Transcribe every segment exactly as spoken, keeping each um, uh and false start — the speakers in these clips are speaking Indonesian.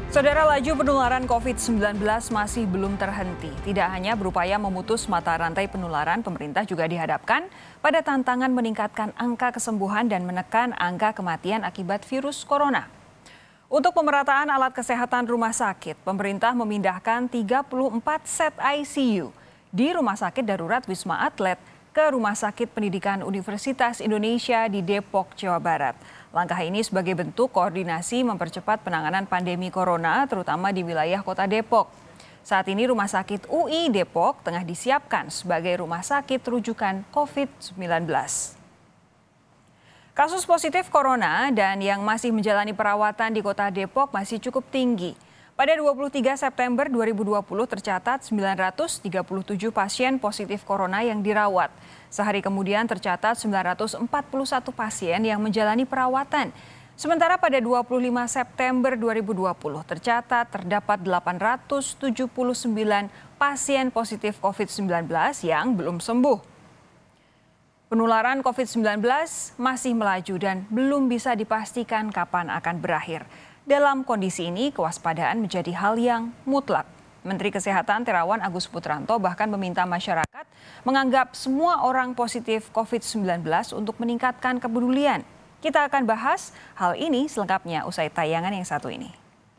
Saudara, laju penularan covid sembilan belas masih belum terhenti. Tidak hanya berupaya memutus mata rantai penularan, pemerintah juga dihadapkan pada tantangan meningkatkan angka kesembuhan dan menekan angka kematian akibat virus corona. Untuk pemerataan alat kesehatan rumah sakit, pemerintah memindahkan tiga puluh empat set I C U di Rumah Sakit Darurat Wisma Atlet ke Rumah Sakit Pendidikan Universitas Indonesia di Depok, Jawa Barat. Langkah ini sebagai bentuk koordinasi mempercepat penanganan pandemi corona, terutama di wilayah Kota Depok. Saat ini Rumah Sakit U I Depok tengah disiapkan sebagai rumah sakit rujukan covid sembilan belas. Kasus positif corona dan yang masih menjalani perawatan di Kota Depok masih cukup tinggi. Pada dua puluh tiga September dua ribu dua puluh tercatat sembilan ratus tiga puluh tujuh pasien positif corona yang dirawat. Sehari kemudian tercatat sembilan ratus empat puluh satu pasien yang menjalani perawatan. Sementara pada dua puluh lima September dua ribu dua puluh tercatat terdapat delapan ratus tujuh puluh sembilan pasien positif covid sembilan belas yang belum sembuh. Penularan covid sembilan belas masih melaju dan belum bisa dipastikan kapan akan berakhir. Dalam kondisi ini, kewaspadaan menjadi hal yang mutlak. Menteri Kesehatan Terawan Agus Putranto bahkan meminta masyarakat menganggap semua orang positif covid sembilan belas untuk meningkatkan kepedulian. Kita akan bahas hal ini selengkapnya usai tayangan yang satu ini.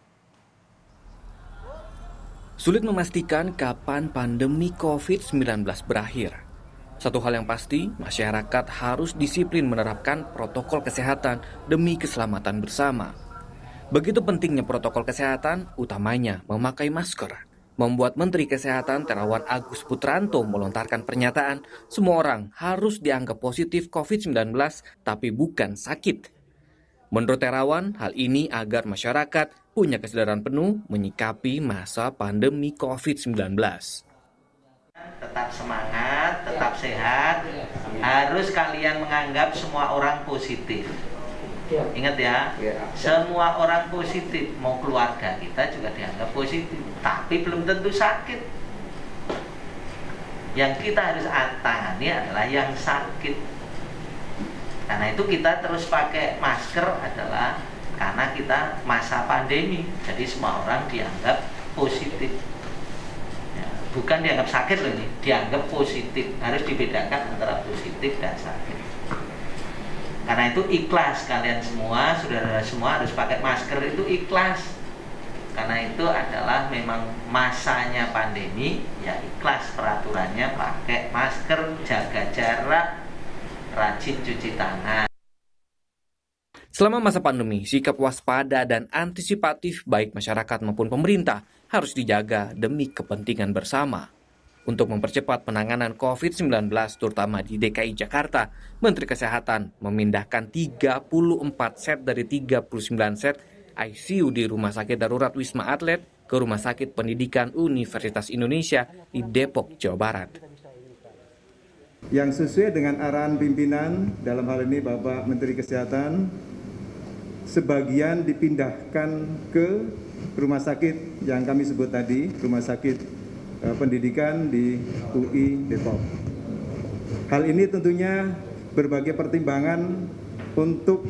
Sulit memastikan kapan pandemi covid sembilan belas berakhir. Satu hal yang pasti, masyarakat harus disiplin menerapkan protokol kesehatan demi keselamatan bersama. Begitu pentingnya protokol kesehatan, utamanya memakai masker, membuat Menteri Kesehatan Terawan Agus Putranto melontarkan pernyataan semua orang harus dianggap positif covid sembilan belas tapi bukan sakit. Menurut Terawan, hal ini agar masyarakat punya kesadaran penuh menyikapi masa pandemi covid sembilan belas. Tetap semangat, tetap sehat, harus kalian menganggap semua orang positif. Ingat ya, semua orang positif, mau keluarga kita juga dianggap positif, tapi belum tentu sakit. Yang kita harus tangani adalah yang sakit. Karena itu kita terus pakai masker adalah karena kita masa pandemi, jadi semua orang dianggap positif. Ya, bukan dianggap sakit loh ini, dianggap positif. Harus dibedakan antara positif dan sakit. Karena itu ikhlas kalian semua, saudara semua harus pakai masker, itu ikhlas. Karena itu adalah memang masanya pandemi, ya ikhlas peraturannya pakai masker, jaga jarak, rajin cuci tangan. Selama masa pandemi, sikap waspada dan antisipatif baik masyarakat maupun pemerintah harus dijaga demi kepentingan bersama. Untuk mempercepat penanganan covid sembilan belas terutama di D K I Jakarta, Menteri Kesehatan memindahkan tiga puluh empat set dari tiga puluh sembilan set I C U di Rumah Sakit Darurat Wisma Atlet ke Rumah Sakit Pendidikan Universitas Indonesia di Depok, Jawa Barat. Yang sesuai dengan arahan pimpinan, dalam hal ini Bapak Menteri Kesehatan, sebagian dipindahkan ke rumah sakit yang kami sebut tadi, Rumah Sakit Pendidikan di U I Depok. Hal ini tentunya berbagai pertimbangan untuk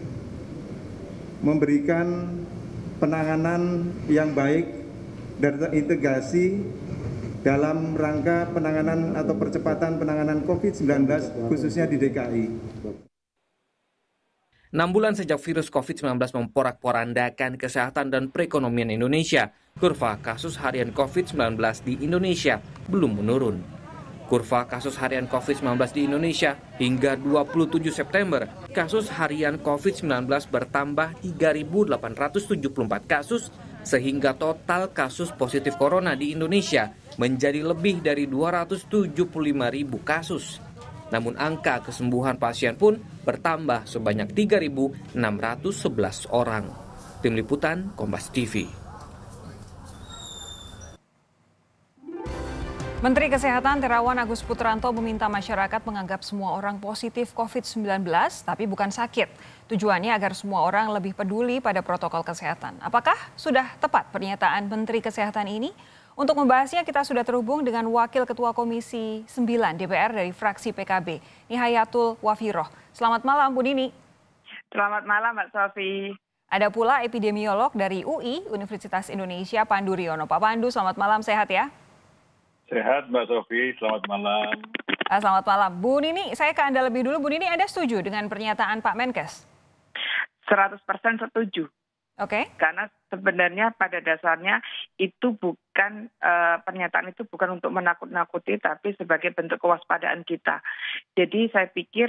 memberikan penanganan yang baik dan terintegrasi dalam rangka penanganan atau percepatan penanganan covid sembilan belas khususnya di D K I. Enam bulan sejak virus covid sembilan belas memporak-porandakan kesehatan dan perekonomian Indonesia, kurva kasus harian covid sembilan belas di Indonesia belum menurun. Kurva kasus harian covid sembilan belas di Indonesia hingga dua puluh tujuh September, kasus harian covid sembilan belas bertambah tiga ribu delapan ratus tujuh puluh empat kasus, sehingga total kasus positif corona di Indonesia menjadi lebih dari dua ratus tujuh puluh lima ribu kasus. Namun angka kesembuhan pasien pun bertambah sebanyak tiga ribu enam ratus sebelas orang. Tim Liputan Kompas T V. Menteri Kesehatan Terawan Agus Putranto meminta masyarakat menganggap semua orang positif covid sembilan belas tapi bukan sakit. Tujuannya agar semua orang lebih peduli pada protokol kesehatan. Apakah sudah tepat pernyataan Menteri Kesehatan ini? Untuk membahasnya kita sudah terhubung dengan Wakil Ketua Komisi sembilan D P R dari fraksi P K B, Nihayatul Wafiroh. Selamat malam Bu Nini. Selamat malam Mbak Sofi. Ada pula epidemiolog dari U I, Universitas Indonesia, Pandu Riono. Pak Pandu, selamat malam, sehat ya? Sehat, Mbak Sofi. Selamat malam. Selamat malam. Bu Nini, saya ke Anda lebih dulu. Bu Nini, Anda setuju dengan pernyataan Pak Menkes? seratus persen setuju. Oke. Okay. Karena sebenarnya pada dasarnya itu bukan, uh, pernyataan itu bukan untuk menakut-nakuti, tapi sebagai bentuk kewaspadaan kita. Jadi saya pikir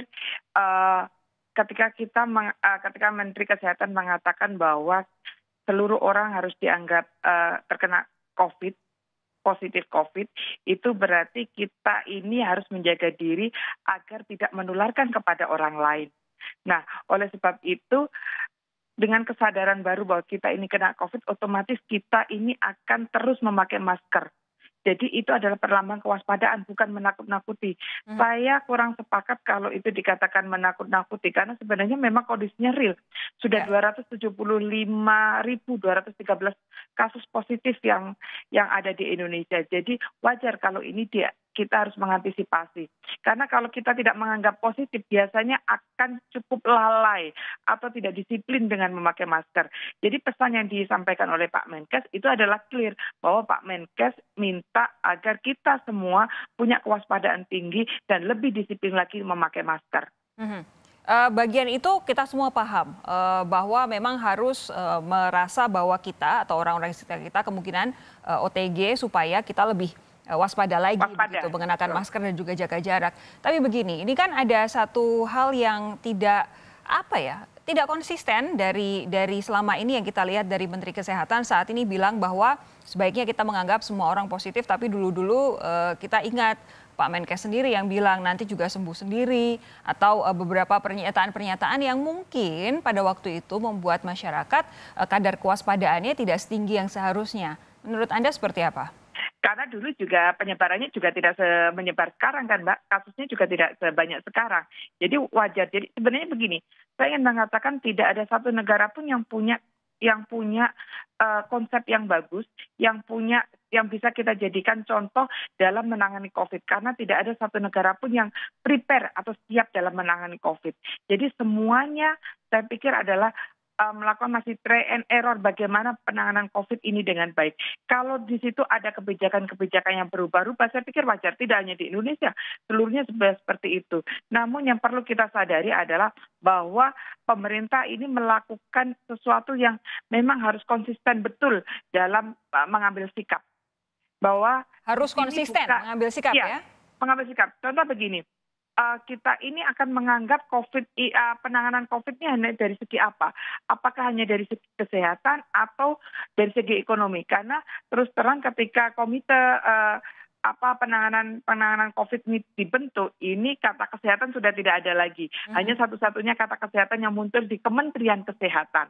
uh, ketika kita, meng, uh, ketika Menteri Kesehatan mengatakan bahwa seluruh orang harus dianggap uh, terkena COVID, positif COVID, itu berarti kita ini harus menjaga diri agar tidak menularkan kepada orang lain. Nah, oleh sebab itu, dengan kesadaran baru bahwa kita ini kena COVID, otomatis kita ini akan terus memakai masker. Jadi itu adalah perlambang kewaspadaan, bukan menakut-nakuti. Hmm. Saya kurang sepakat kalau itu dikatakan menakut-nakuti, karena sebenarnya memang kondisinya real. Sudah ya. dua ratus tujuh puluh lima ribu dua ratus tiga belas kasus positif yang yang ada di Indonesia. Jadi wajar kalau ini dia kita harus mengantisipasi. Karena kalau kita tidak menganggap positif, biasanya akan cukup lalai atau tidak disiplin dengan memakai masker. Jadi pesan yang disampaikan oleh Pak Menkes itu adalah clear, bahwa Pak Menkes minta agar kita semua punya kewaspadaan tinggi dan lebih disiplin lagi memakai masker. Mm-hmm. Uh, bagian itu kita semua paham uh, bahwa memang harus uh, merasa bahwa kita atau orang-orang di sekitar kita kemungkinan uh, O T G supaya kita lebih waspada lagi waspada. Begitu, mengenakan masker dan juga jaga jarak. Tapi begini, ini kan ada satu hal yang tidak apa ya, tidak konsisten dari dari selama ini yang kita lihat dari Menteri Kesehatan saat ini bilang bahwa sebaiknya kita menganggap semua orang positif, tapi dulu-dulu uh, kita ingat Pak Menkes sendiri yang bilang nanti juga sembuh sendiri, atau uh, beberapa pernyataan-pernyataan yang mungkin pada waktu itu membuat masyarakat uh, kadar kewaspadaannya tidak setinggi yang seharusnya. Menurut Anda seperti apa? Karena dulu juga penyebarannya juga tidak menyebar sekarang kan Mbak, kasusnya juga tidak sebanyak sekarang. Jadi wajar. Jadi sebenarnya begini, saya ingin mengatakan tidak ada satu negara pun yang punya yang punya uh, konsep yang bagus, yang punya yang bisa kita jadikan contoh dalam menangani COVID. Karena tidak ada satu negara pun yang prepare atau siap dalam menangani COVID. Jadi semuanya saya pikir adalah Uh, melakukan masih try and error bagaimana penanganan COVID ini dengan baik. Kalau di situ ada kebijakan-kebijakan yang berubah-ubah, saya pikir wajar, tidak hanya di Indonesia, seluruhnya seperti itu. Namun yang perlu kita sadari adalah bahwa pemerintah ini melakukan sesuatu yang memang harus konsisten betul dalam uh, mengambil sikap. Bahwa harus konsisten buka, mengambil sikap ya? ya? Mengambil sikap. Contoh begini. Uh, kita ini akan menganggap COVID, uh, penanganan COVID ini hanya dari segi apa? Apakah hanya dari segi kesehatan atau dari segi ekonomi? Karena terus terang ketika komite uh, apa penanganan penanganan COVID ini dibentuk, ini kata kesehatan sudah tidak ada lagi. Hmm. Hanya satu-satunya kata kesehatan yang muncul di Kementerian Kesehatan.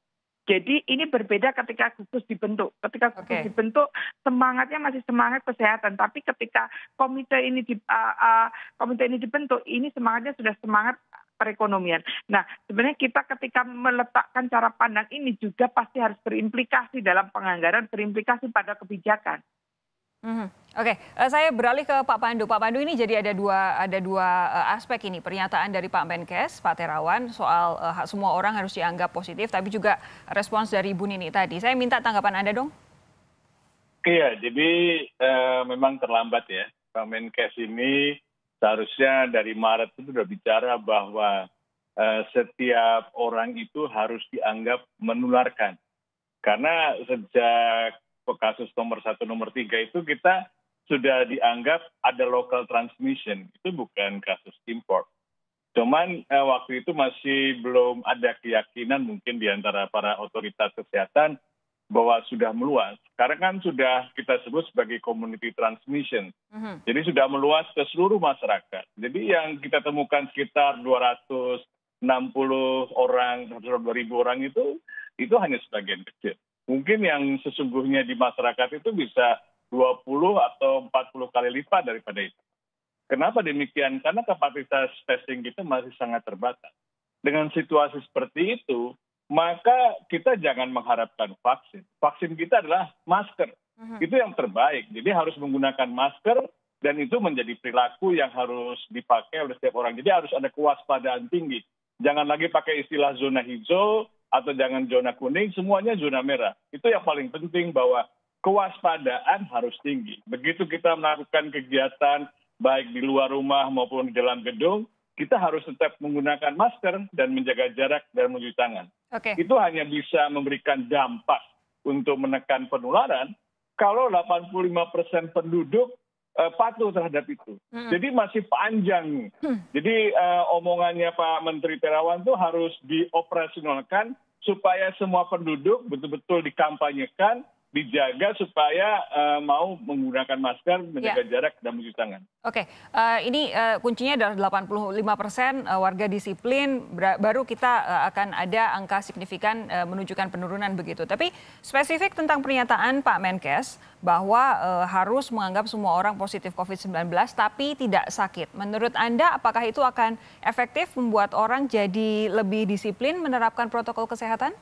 Jadi ini berbeda ketika gugus dibentuk. Ketika gugus okay. dibentuk, semangatnya masih semangat kesehatan. Tapi ketika komite ini di, uh, uh, komite ini dibentuk, ini semangatnya sudah semangat perekonomian. Nah, sebenarnya kita ketika meletakkan cara pandang ini juga pasti harus berimplikasi dalam penganggaran, berimplikasi pada kebijakan. Hmm. Oke, okay. uh, saya beralih ke Pak Pandu. Pak Pandu, ini jadi ada dua ada dua uh, aspek ini, pernyataan dari Pak Menkes, Pak Terawan soal uh, semua orang harus dianggap positif, tapi juga respons dari Ibu Nini tadi. Saya minta tanggapan Anda dong. Iya, jadi uh, memang terlambat ya. Pak Menkes ini seharusnya dari Maret itu sudah bicara bahwa uh, setiap orang itu harus dianggap menularkan. Karena sejak kasus nomor satu, nomor tiga itu kita sudah dianggap ada local transmission, itu bukan kasus import. Cuman eh, waktu itu masih belum ada keyakinan mungkin di antara para otoritas kesehatan bahwa sudah meluas. Sekarang kan sudah kita sebut sebagai community transmission. Mm-hmm. Jadi sudah meluas ke seluruh masyarakat. Jadi yang kita temukan sekitar dua ratus enam puluh orang, seratus dua ribu orang itu, itu hanya sebagian kecil. Mungkin yang sesungguhnya di masyarakat itu bisa dua puluh atau empat puluh kali lipat daripada itu. Kenapa demikian? Karena kapasitas testing kita masih sangat terbatas. Dengan situasi seperti itu, maka kita jangan mengharapkan vaksin. Vaksin kita adalah masker. Uh-huh. Itu yang terbaik. Jadi harus menggunakan masker dan itu menjadi perilaku yang harus dipakai oleh setiap orang. Jadi harus ada kewaspadaan tinggi. Jangan lagi pakai istilah zona hijau atau jangan zona kuning, semuanya zona merah. Itu yang paling penting, bahwa kewaspadaan harus tinggi. Begitu kita melakukan kegiatan baik di luar rumah maupun di dalam gedung, kita harus tetap menggunakan masker dan menjaga jarak dan mencuci tangan. Oke. Itu hanya bisa memberikan dampak untuk menekan penularan kalau delapan puluh lima persen penduduk uh, patuh terhadap itu. Hmm. Jadi masih panjang. Hmm. Jadi uh, omongannya Pak Menteri Terawan itu harus dioperasionalkan supaya semua penduduk betul-betul dikampanyekan, dijaga supaya uh, mau menggunakan masker, menjaga ya. jarak, dan mencuci tangan. Oke, uh, ini uh, kuncinya adalah delapan puluh lima persen uh, warga disiplin, baru kita uh, akan ada angka signifikan uh, menunjukkan penurunan begitu. Tapi spesifik tentang pernyataan Pak Menkes bahwa uh, harus menganggap semua orang positif covid sembilan belas tapi tidak sakit. Menurut Anda apakah itu akan efektif membuat orang jadi lebih disiplin menerapkan protokol kesehatan?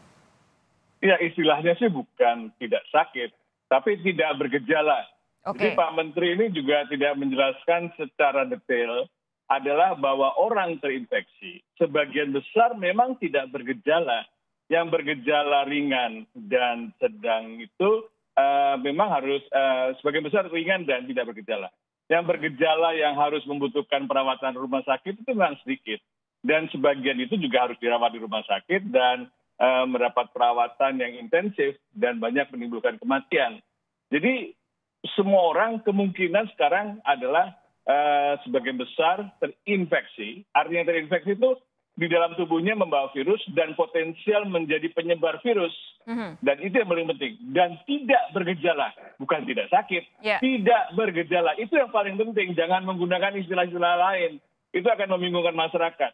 Ya, istilahnya sih bukan tidak sakit, tapi tidak bergejala. Okay. Jadi Pak Menteri ini juga tidak menjelaskan secara detail adalah bahwa orang terinfeksi sebagian besar memang tidak bergejala. Yang bergejala ringan dan sedang itu uh, memang harus uh, sebagian besar ringan dan tidak bergejala. Yang bergejala yang harus membutuhkan perawatan rumah sakit itu memang sedikit. Dan sebagian itu juga harus dirawat di rumah sakit dan Uh, mendapat perawatan yang intensif dan banyak menimbulkan kematian. Jadi semua orang kemungkinan sekarang adalah uh, sebagian besar terinfeksi. Artinya terinfeksi itu di dalam tubuhnya membawa virus dan potensial menjadi penyebar virus. Mm-hmm. Dan itu yang paling penting. Dan tidak bergejala, bukan tidak sakit, yeah. tidak bergejala. Itu yang paling penting. Jangan menggunakan istilah-istilah lain. Itu akan membingungkan masyarakat.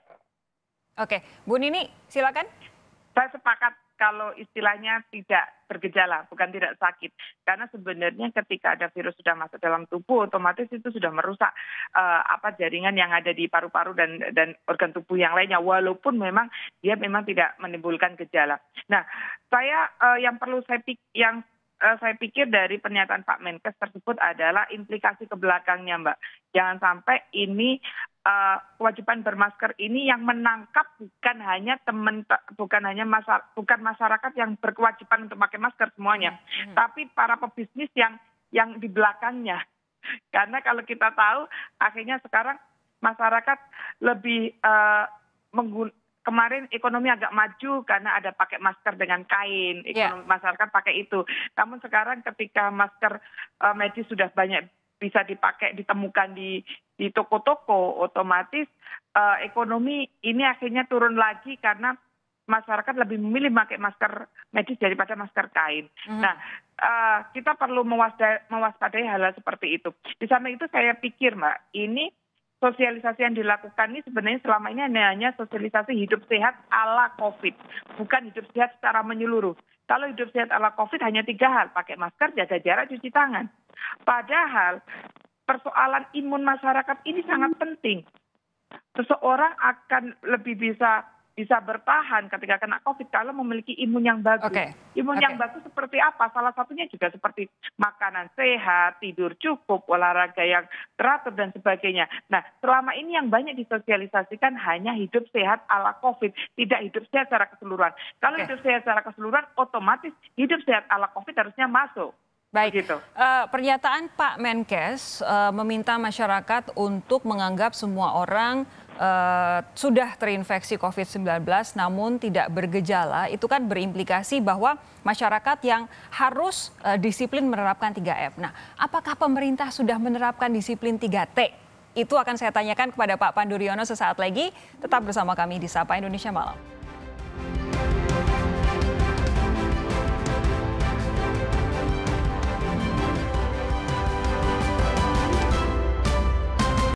Oke, Bu Nini silakan. Saya sepakat kalau istilahnya tidak bergejala, bukan tidak sakit. Karena sebenarnya ketika ada virus sudah masuk dalam tubuh, otomatis itu sudah merusak uh, apa jaringan yang ada di paru-paru dan dan organ tubuh yang lainnya. Walaupun memang dia memang tidak menimbulkan gejala. Nah, saya uh, yang perlu saya pik yang uh, saya pikir dari pernyataan Pak Menkes tersebut adalah implikasi ke belakangnya, Mbak. Jangan sampai ini Uh, kewajiban bermasker ini yang menangkap bukan hanya teman bukan hanya masa, bukan masyarakat yang berkewajiban untuk pakai masker semuanya, hmm. tapi para pebisnis yang yang di belakangnya. Karena kalau kita tahu akhirnya sekarang masyarakat lebih uh, menggun kemarin ekonomi agak maju karena ada pakai masker dengan kain, ekonomi yeah. masyarakat pakai itu. Namun sekarang ketika masker uh, medis sudah banyak bisa dipakai, ditemukan di di toko-toko, otomatis uh, ekonomi ini akhirnya turun lagi karena masyarakat lebih memilih pakai masker medis daripada masker kain. Mm. Nah, uh, kita perlu mewaspadai, mewaspadai hal-hal seperti itu. Di samping itu saya pikir, Mbak, ini sosialisasi yang dilakukan ini sebenarnya selama ini hanya sosialisasi hidup sehat ala COVID, bukan hidup sehat secara menyeluruh. Kalau hidup sehat ala COVID hanya tiga hal, pakai masker, jaga jarak, cuci tangan. Padahal persoalan imun masyarakat ini sangat penting. Seseorang akan lebih bisa bisa bertahan ketika kena COVID kalau memiliki imun yang bagus. Okay. Imun okay. yang bagus seperti apa? Salah satunya juga seperti makanan sehat, tidur cukup, olahraga yang teratur, dan sebagainya. Nah, selama ini yang banyak disosialisasikan hanya hidup sehat ala COVID, tidak hidup sehat secara keseluruhan. Kalau okay. hidup sehat secara keseluruhan, otomatis hidup sehat ala COVID harusnya masuk. Baik, gitu. uh, pernyataan Pak Menkes uh, meminta masyarakat untuk menganggap semua orang uh, sudah terinfeksi covid sembilan belas namun tidak bergejala, itu kan berimplikasi bahwa masyarakat yang harus uh, disiplin menerapkan tiga M. Nah, apakah pemerintah sudah menerapkan disiplin tiga T? Itu akan saya tanyakan kepada Pak Pandu Riono sesaat lagi. Tetap bersama kami di Sapa Indonesia Malam.